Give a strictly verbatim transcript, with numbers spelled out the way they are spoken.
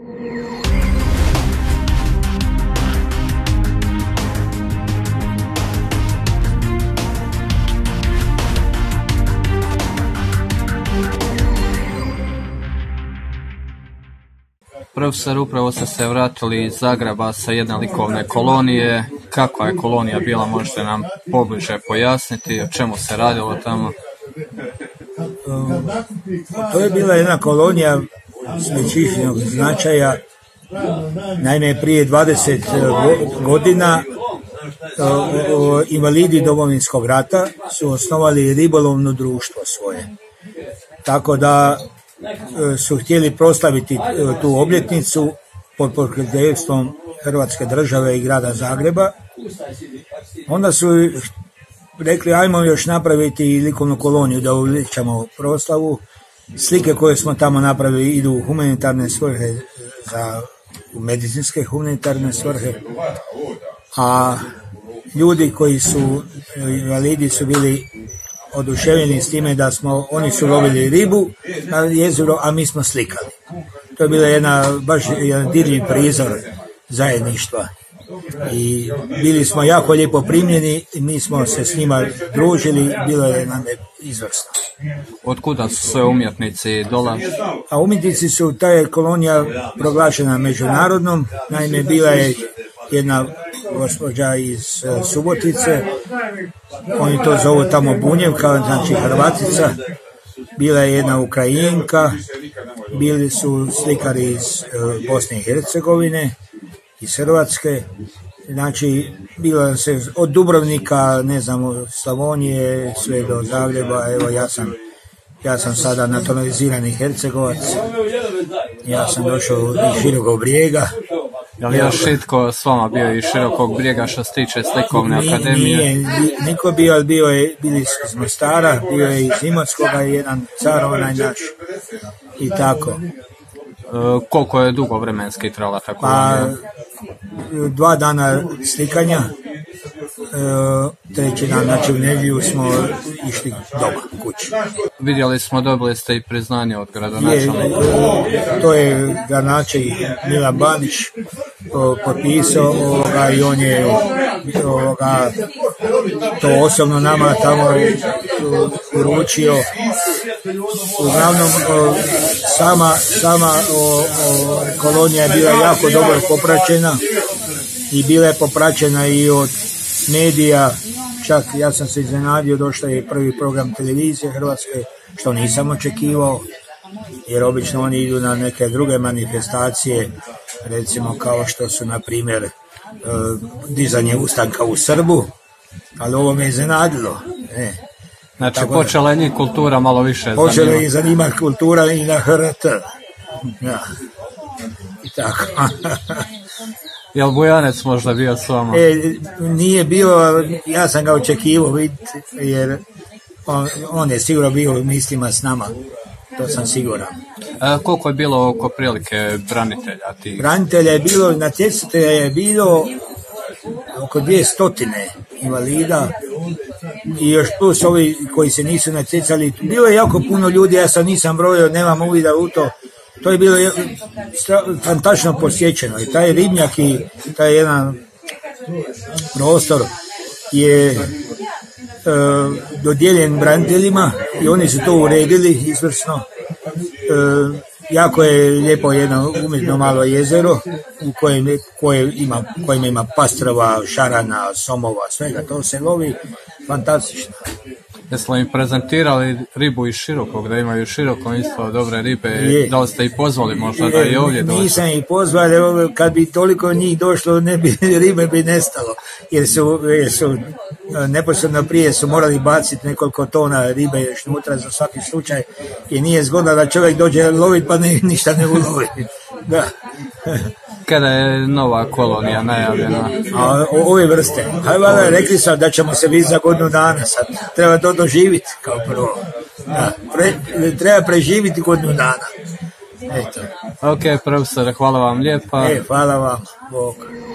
Profesor, upravo ste se vratili iz Zagreba sa jedne likovne kolonije. Kakva je kolonija bila, možete nam pobliže pojasniti, o čemu se radilo tamo? To je bila jedna kolonija specifičnog značaja. Naime, prije dvadeset godina invalidi Domovinskog rata su osnovali ribolovno društvo svoje. Tako da su htjeli proslaviti tu obljetnicu pod pokroviteljstvom Hrvatske države i grada Zagreba. Onda su rekli, ajmo još napraviti likovnu koloniju da uveličamo proslavu. Slike koje smo tamo napravili idu u humanitarne svrhe, za u medicinske humanitarne svrhe, a ljudi koji su invalidi su bili oduševljeni s time da smo, oni su lovili ribu na jezeru, a mi smo slikali. To je bila jedna, baš jedan dirljiv prizor zajedništva. I bili smo jako lijepo primljeni i mi smo se s njima družili, bilo je nam izvrsno. Otkuda su sve umjetnici dolazili? A umjetnici su, ta je kolonija proglašena međunarodnom, naime bila je jedna gospođa iz Subotice, oni to zovu tamo Bunjevka, znači Hrvatica, bila je jedna Ukrajinka, bili su slikari iz Bosne i Hercegovine, iz Hrvatske, znači bilo se od Dubrovnika, ne znam, Slavonije, sve do Zagreba. Evo ja sam, ja sam sada naturalizirani Hercegovac, ja sam došao iz Širokog Brijega. Je li još itko s vama bio iz Širokog Brijega što se tiče slikovne akademije? Nije, niko bio, ali bio je, bili iz Mostara, bio je iz Imotskoga, jedan car, onaj naš, i tako. E, koliko je dugo vremenski trajala tako? Pa, dva dana slikanja, e, treći dan, znači u nedjelju smo išli doma, kući. Vidjeli smo, dobili ste i priznanje od gradonačelnika. To je gradonačelnik Milan Bandić potpisao ovoga, i on je ovoga, to osobno nama tamo uručio. Uglavnom, sama, sama o, o, kolonija je bila jako dobro popraćena i bila je popraćena i od medija. Čak ja sam se iznenadio, došao je prvi program televizije Hrvatske, što nisam očekivao, jer obično oni idu na neke druge manifestacije, recimo kao što su, na primjer, dizanje ustanka u Srbu, ali ovo me iznenadilo. E. Znači, počela je njih kultura malo više zanimati. Počela je i zanimati kultura i na H R T. Ja. I tako. Je li Bujanec možda bio s vama? E, nije bio, ja sam ga očekivao vidjeti, jer on, on je sigurno bio u mislima s nama. To sam siguran. E, koliko je bilo oko prilike branitelja? Ti? Branitelja je bilo, natjecatelja je bilo oko dvije stotine invalida i još plus ovi koji se nisu natjecali. Bilo je jako puno ljudi, ja sam nisam brojio, nemam uvida u to. To je bilo fantastično posjećeno i taj ribnjak i taj jedan prostor je e, dodijeljen braniteljima i oni su to uredili izvrsno. E, jako je lijepo jedno umjetno malo jezero u kojem, koje ima, kojem ima pastrova, šarana, somova, svega, to se lovi fantastično. Jesmo im prezentirali ribu iz Širokog, da imaju Široko isto dobre ribe, je. Da li ste ih pozvali možda je, da i ovdje dođe? Nisam ih pozvali, kad bi toliko njih došlo, ne bi, ribe bi nestalo, jer su, jer su neposredno prije su morali baciti nekoliko tona ribe još unutra za svaki slučaj, i nije zgodno da čovjek dođe loviti pa ne, ništa ne ulovi. Da. Kada je nova kolonija najavljena? A, o, ove vrste. Hajde, rekli sam da ćemo se vidjeti za godinu dana, sad treba to doživjeti kao prvo. Da, pre, treba preživjeti godinu dana. Eto. Ok, profesore, hvala vam lijepa. E, hvala vam. Bog.